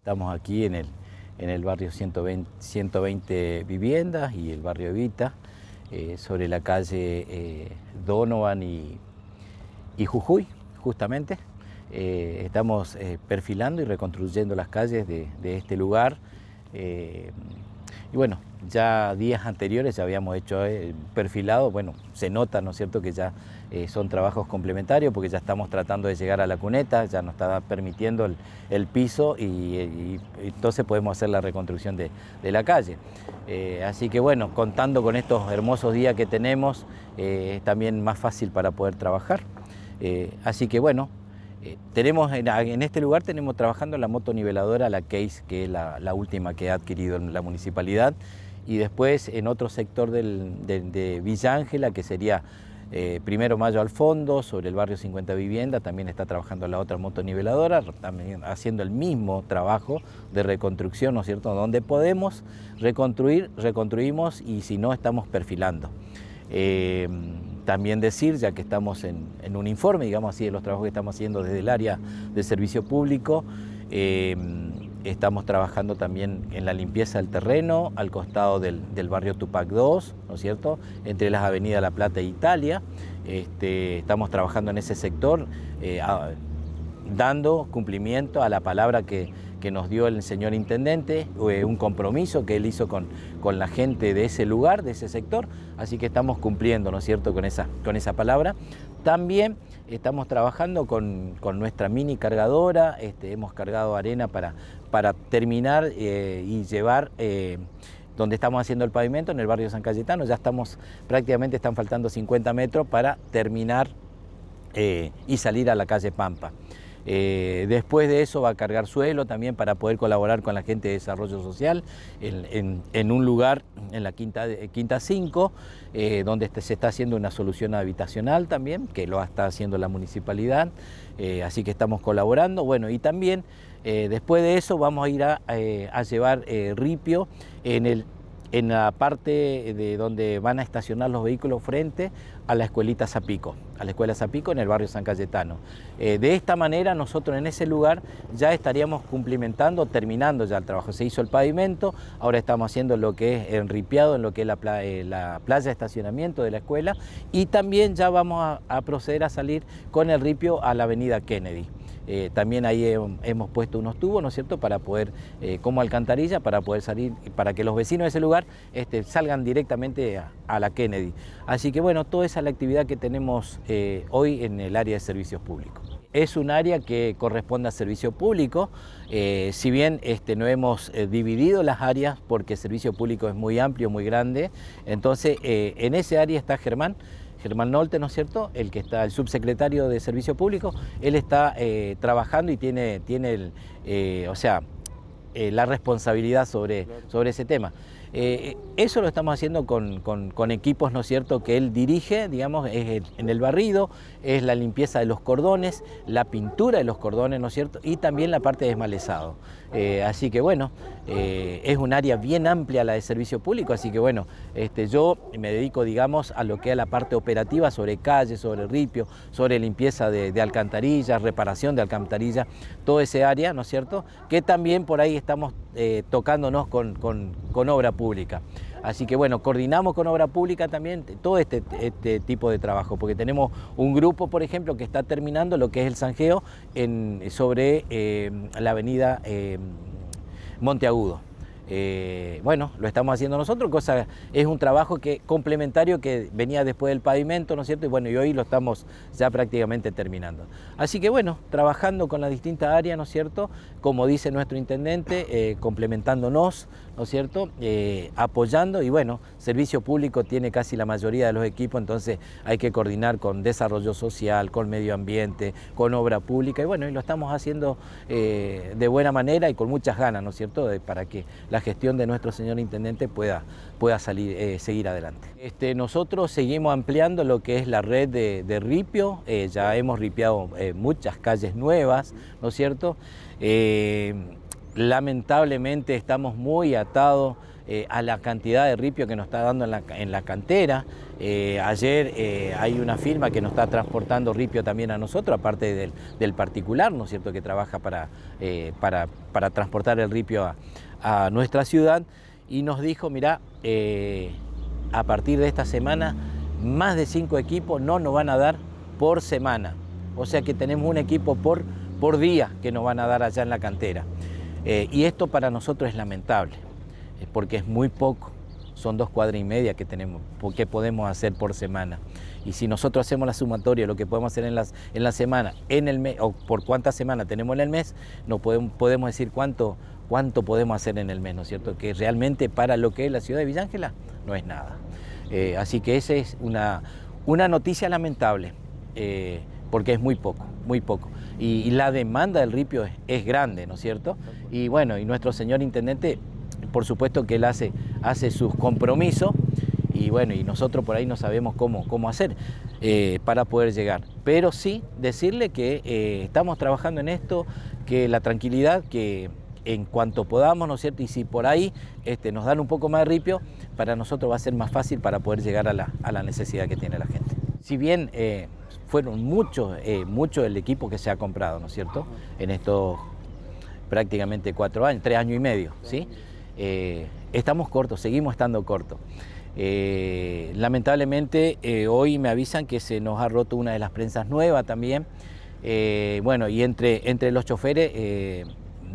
Estamos aquí en el barrio 120 viviendas y el barrio Evita, sobre la calle Donovan y Jujuy, justamente. Estamos perfilando y reconstruyendo las calles de este lugar. Y bueno, ya días anteriores ya habíamos hecho perfilado, bueno, se nota, ¿no es cierto?, que ya son trabajos complementarios porque ya estamos tratando de llegar a la cuneta, ya nos está permitiendo el piso y entonces podemos hacer la reconstrucción de la calle. Así que bueno, contando con estos hermosos días que tenemos, es también más fácil para poder trabajar. Así que bueno, tenemos en este lugar tenemos trabajando la motoniveladora, la Case, que es la última que ha adquirido la municipalidad, y después en otro sector de Villa Ángela, que sería Primero Mayo al fondo, sobre el barrio 50 Vivienda, también está trabajando la otra motoniveladora, también haciendo el mismo trabajo de reconstrucción, ¿no es cierto? Donde podemos reconstruir, reconstruimos, y si no, estamos perfilando. También decir, ya que estamos en un informe, digamos así, de los trabajos que estamos haciendo desde el área de servicio público, estamos trabajando también en la limpieza del terreno al costado del barrio Tupac 2, ¿no es cierto?, entre las avenidas La Plata e Italia. Estamos trabajando en ese sector, dando cumplimiento a la palabra que nos dio el señor intendente, un compromiso que él hizo con la gente de ese lugar, de ese sector, así que estamos cumpliendo, ¿no es cierto?, con esa palabra. También estamos trabajando con nuestra mini cargadora, hemos cargado arena para terminar y llevar donde estamos haciendo el pavimento, en el barrio San Cayetano. Ya estamos, prácticamente están faltando 50 metros para terminar y salir a la calle Pampa. Después de eso va a cargar suelo también para poder colaborar con la gente de desarrollo social en un lugar, en la Quinta 5, donde se está haciendo una solución habitacional también, que lo está haciendo la municipalidad, así que estamos colaborando. Bueno, y también después de eso vamos a ir a llevar ripio en la parte de donde van a estacionar los vehículos frente a la escuelita Zapico, a la escuela Zapico en el barrio San Cayetano. De esta manera nosotros en ese lugar ya estaríamos cumplimentando, terminando ya el trabajo. Se hizo el pavimento, ahora estamos haciendo lo que es enripiado en lo que es la playa de estacionamiento de la escuela, y también ya vamos a proceder a salir con el ripio a la avenida Kennedy. También ahí hemos puesto unos tubos, ¿no es cierto?, para poder, como alcantarilla, para poder salir, para que los vecinos de ese lugar salgan directamente a la Kennedy. Así que bueno, toda esa es la actividad que tenemos hoy en el área de servicios públicos. Es un área que corresponde a servicio público, si bien no hemos dividido las áreas porque el servicio público es muy amplio, muy grande, entonces en ese área está Germán Nolte, ¿no es cierto?, el que está, el subsecretario de Servicio Público. Él está trabajando y tiene la responsabilidad sobre ese tema. Eso lo estamos haciendo con equipos, ¿no es cierto?, que él dirige, digamos, es en el barrido, es la limpieza de los cordones, la pintura de los cordones, ¿no es cierto?, y también la parte de desmalezado. Así que bueno, es un área bien amplia la de servicio público, así que bueno, yo me dedico, digamos, a lo que es la parte operativa sobre calles, sobre ripio, sobre limpieza de alcantarillas, reparación de alcantarillas, todo ese área, ¿no es cierto?, que también por ahí estamos tocándonos con obra pública. Así que bueno, coordinamos con obra pública también todo este tipo de trabajo, porque tenemos un grupo, por ejemplo, que está terminando lo que es el zanjeo sobre la avenida Monteagudo. Bueno, lo estamos haciendo nosotros, es un trabajo complementario que venía después del pavimento, ¿no es cierto? Y bueno, y hoy lo estamos ya prácticamente terminando. Así que bueno, trabajando con las distintas áreas, ¿no es cierto?, como dice nuestro intendente, complementándonos, ¿no es cierto?, apoyando, y bueno, servicio público tiene casi la mayoría de los equipos, entonces hay que coordinar con desarrollo social, con medio ambiente, con obra pública, y bueno, y lo estamos haciendo de buena manera y con muchas ganas, ¿no es cierto?, para que la gestión de nuestro señor intendente pueda seguir adelante. Nosotros seguimos ampliando lo que es la red de ripio, ya hemos ripiado muchas calles nuevas, ¿no es cierto? lamentablemente estamos muy atados a la cantidad de ripio que nos está dando en la cantera. Ayer hay una firma que nos está transportando ripio también a nosotros, aparte del particular, ¿no es cierto?, que trabaja para transportar el ripio a nuestra ciudad, y nos dijo, mirá, a partir de esta semana, más de 5 equipos no nos van a dar por semana. O sea que tenemos un equipo por día que nos van a dar allá en la cantera. Y esto para nosotros es lamentable, porque es muy poco. Son 2 cuadras y media que tenemos, que podemos hacer por semana. Y si nosotros hacemos la sumatoria, lo que podemos hacer en la semana, en el mes, o por cuántas semanas tenemos en el mes, no podemos decir cuánto podemos hacer en el mes, ¿no es cierto? Que realmente para lo que es la ciudad de Villa Ángela no es nada. Así que esa es una noticia lamentable, porque es muy poco, muy poco. Y la demanda del ripio es grande, ¿no es cierto? Y bueno, y nuestro señor intendente, por supuesto que él hace sus compromisos, y bueno, y nosotros por ahí no sabemos cómo hacer para poder llegar. Pero sí decirle que estamos trabajando en esto, que la tranquilidad, que en cuanto podamos, ¿no es cierto? Y si por ahí nos dan un poco más de ripio, para nosotros va a ser más fácil para poder llegar a la necesidad que tiene la gente. Si bien fueron mucho el equipo que se ha comprado, ¿no es cierto?, en estos prácticamente 4 años, 3 años y medio, ¿sí? Estamos cortos, seguimos estando cortos. Lamentablemente hoy me avisan que se nos ha roto una de las prensas nuevas también. Bueno, y entre los choferes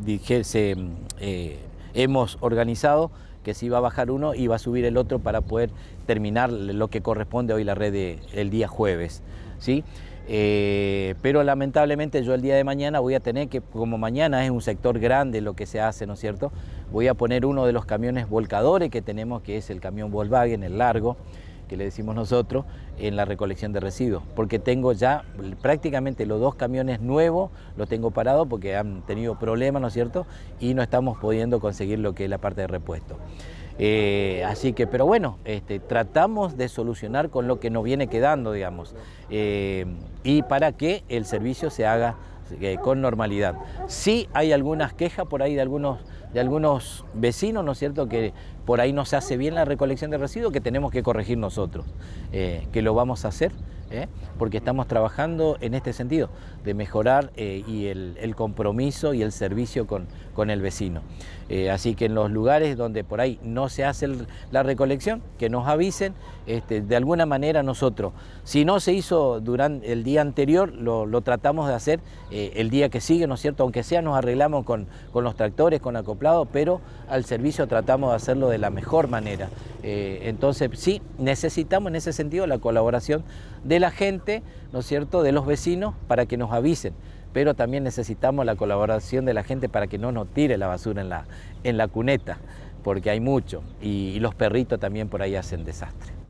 hemos organizado que se iba a bajar uno y va a subir el otro para poder terminar lo que corresponde hoy la red el día jueves, ¿sí? Pero lamentablemente yo el día de mañana voy a tener que, como mañana es un sector grande lo que se hace, ¿no es cierto?, voy a poner uno de los camiones volcadores que tenemos, que es el camión Volkswagen, el largo, que le decimos nosotros, en la recolección de residuos, porque tengo ya prácticamente los 2 camiones nuevos, los tengo parados porque han tenido problemas, ¿no es cierto?, y no estamos pudiendo conseguir lo que es la parte de repuesto. Así que, pero bueno, tratamos de solucionar con lo que nos viene quedando, digamos, y para que el servicio se haga con normalidad. Sí hay algunas quejas por ahí de algunos vecinos, ¿no es cierto?, que por ahí no se hace bien la recolección de residuos, que tenemos que corregir nosotros, que lo vamos a hacer, porque estamos trabajando en este sentido, de mejorar y el compromiso y el servicio con el vecino. Así que en los lugares donde por ahí no se hace la recolección, que nos avisen, de alguna manera nosotros, si no se hizo durante el día anterior, lo tratamos de hacer el día que sigue, ¿no es cierto?, aunque sea nos arreglamos con los tractores, con acoplado, pero al servicio tratamos de hacerlo de la mejor manera. Entonces sí, necesitamos en ese sentido la colaboración de la gente, ¿no es cierto?, de los vecinos, para que nos avisen, pero también necesitamos la colaboración de la gente para que no nos tire la basura en la cuneta, porque hay mucho, y los perritos también por ahí hacen desastre.